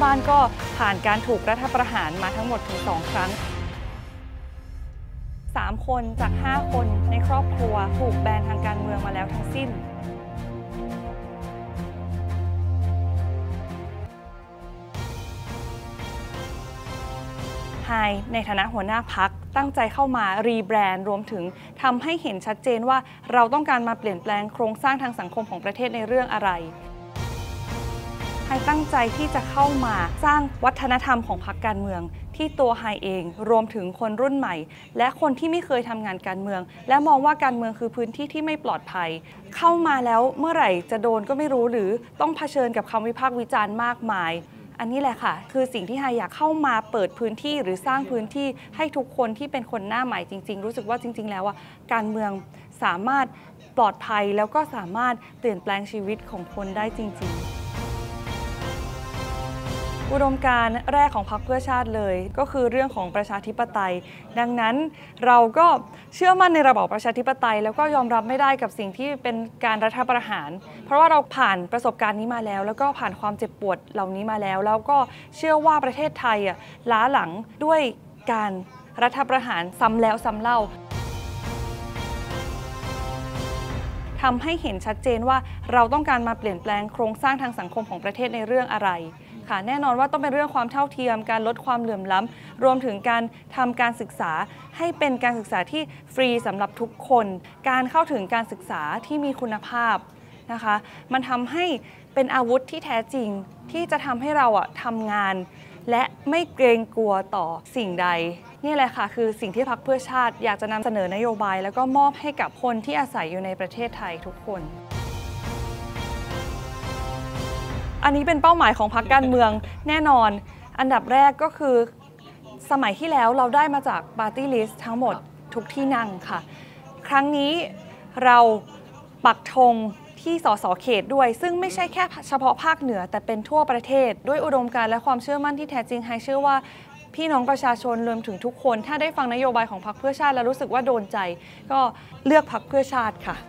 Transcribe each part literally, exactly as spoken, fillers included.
บ้านก็ผ่านการถูกรัฐประหารมาทั้งหมดถึงสองครั้งสามคนจากห้าคนในครอบครัวถูกแบนทางการเมืองมาแล้วทั้งสิ้นไฮในฐานะหัวหน้าพรรคตั้งใจเข้ามารีแบรนด์รวมถึงทำให้เห็นชัดเจนว่าเราต้องการมาเปลี่ยนแปลงโครงสร้างทางสังคมของประเทศในเรื่องอะไรไฮตั้งใจที่จะเข้ามาสร้างวัฒนธรรมของพรรคการเมืองที่ตัวไฮเองรวมถึงคนรุ่นใหม่และคนที่ไม่เคยทำงานการเมืองและมองว่าการเมืองคือพื้นที่ที่ไม่ปลอดภัยเข้ามาแล้วเมื่อไหร่จะโดนก็ไม่รู้หรือต้องเผชิญกับคำวิพากษ์วิจารณ์มากมายอันนี้แหละค่ะคือสิ่งที่ไฮอยากเข้ามาเปิดพื้นที่หรือสร้างพื้นที่ให้ทุกคนที่เป็นคนหน้าใหม่จริงๆรู้สึกว่าจริงๆแล้วว่าการเมืองสามารถปลอดภัยแล้วก็สามารถเปลี่ยนแปลงชีวิตของคนได้จริงๆอุดมการณ์แรกของพรรคเพื่อชาติเลยก็คือเรื่องของประชาธิปไตยดังนั้นเราก็เชื่อมั่นในระบอบประชาธิปไตยแล้วก็ยอมรับไม่ได้กับสิ่งที่เป็นการรัฐประหารเพราะว่าเราผ่านประสบการณ์นี้มาแล้วแล้วก็ผ่านความเจ็บปวดเหล่านี้มาแล้วแล้วก็เชื่อว่าประเทศไทยอ่ะล้าหลังด้วยการรัฐประหารซ้ำแล้วซ้ำเล่าทำให้เห็นชัดเจนว่าเราต้องการมาเปลี่ยนแปลงโครงสร้างทางสังคมของประเทศในเรื่องอะไรค่ะแน่นอนว่าต้องเป็นเรื่องความเท่าเทียมการลดความเหลื่อมล้ำรวมถึงการทำการศึกษาให้เป็นการศึกษาที่ฟรีสำหรับทุกคนการเข้าถึงการศึกษาที่มีคุณภาพนะคะมันทำให้เป็นอาวุธที่แท้จริงที่จะทำให้เราอะทำงานและไม่เกรงกลัวต่อสิ่งใดนี่แหละค่ะคือสิ่งที่พรรคเพื่อชาติอยากจะนำเสนอนโยบายแล้วก็มอบให้กับคนที่อาศัยอยู่ในประเทศไทยทุกคนอันนี้เป็นเป้าหมายของพรรคการเมืองแน่นอนอันดับแรกก็คือสมัยที่แล้วเราได้มาจากปาร์ตี้ลิสต์ทั้งหมดทุกที่นั่งค่ะครั้งนี้เราปักธงที่สสเขตด้วยซึ่งไม่ใช่แค่เฉพาะภาคเหนือแต่เป็นทั่วประเทศด้วยอุดมการณ์และความเชื่อมั่นที่แท้จริงไฮเชื่อว่าพี่น้องประชาชนรวมถึงทุกคนถ้าได้ฟังนโยบายของพรรคเพื่อชาติแล้วรู้สึกว่าโดนใจก็เลือกพรรคเพื่อชาติค่ะ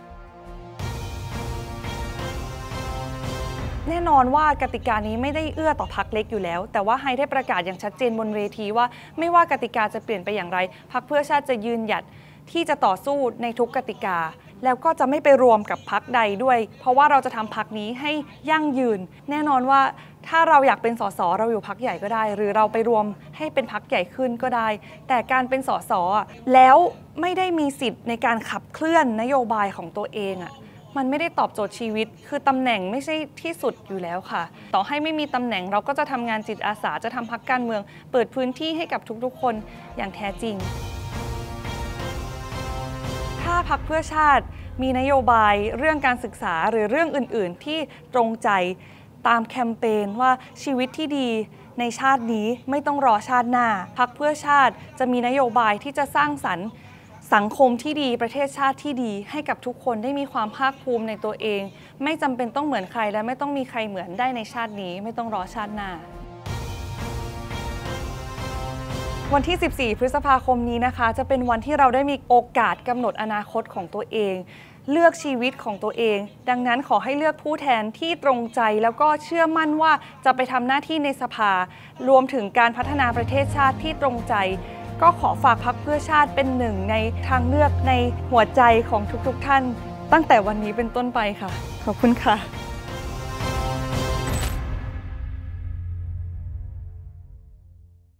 แน่นอนว่ากติกานี้ไม่ได้เอื้อต่อพรรคเล็กอยู่แล้วแต่ว่าไฮได้ประกาศอย่างชัดเจนบนเวทีว่าไม่ว่ากติกาจะเปลี่ยนไปอย่างไรพรรคเพื่อชาติจะยืนหยัดที่จะต่อสู้ในทุกกติกาแล้วก็จะไม่ไปรวมกับพรรคใดด้วยเพราะว่าเราจะทำพรรคนี้ให้ยั่งยืนแน่นอนว่าถ้าเราอยากเป็นสสเราอยู่พรรคใหญ่ก็ได้หรือเราไปรวมให้เป็นพรรคใหญ่ขึ้นก็ได้แต่การเป็นสสแล้วไม่ได้มีสิทธิ์ในการขับเคลื่อนนโยบายของตัวเองอ่ะมันไม่ได้ตอบโจทย์ชีวิตคือตำแหน่งไม่ใช่ที่สุดอยู่แล้วค่ะต่อให้ไม่มีตำแหน่งเราก็จะทำงานจิตอาสาจะทำพรรคการเมืองเปิดพื้นที่ให้กับทุกๆคนอย่างแท้จริงถ้าพรรคเพื่อชาติมีนโยบายเรื่องการศึกษาหรือเรื่องอื่นๆที่ตรงใจตามแคมเปญว่าชีวิตที่ดีในชาตินี้ไม่ต้องรอชาติหน้าพรรคเพื่อชาติจะมีนโยบายที่จะสร้างสรรค์สังคมที่ดีประเทศชาติที่ดีให้กับทุกคนได้มีความภาคภูมิในตัวเองไม่จำเป็นต้องเหมือนใครและไม่ต้องมีใครเหมือนได้ในชาตินี้ไม่ต้องรอชาติหน้าวันที่สิบสี่พฤษภาคมนี้นะคะจะเป็นวันที่เราได้มีโอกาสกำหนดอนาคตของตัวเองเลือกชีวิตของตัวเองดังนั้นขอให้เลือกผู้แทนที่ตรงใจแล้วก็เชื่อมั่นว่าจะไปทำหน้าที่ในสภารวมถึงการพัฒนาประเทศชาติที่ตรงใจก็ขอฝากพรรคเพื่อชาติเป็นหนึ่งในทางเลือกในหัวใจของทุกๆท่านตั้งแต่วันนี้เป็นต้นไปค่ะขอบคุณค่ะ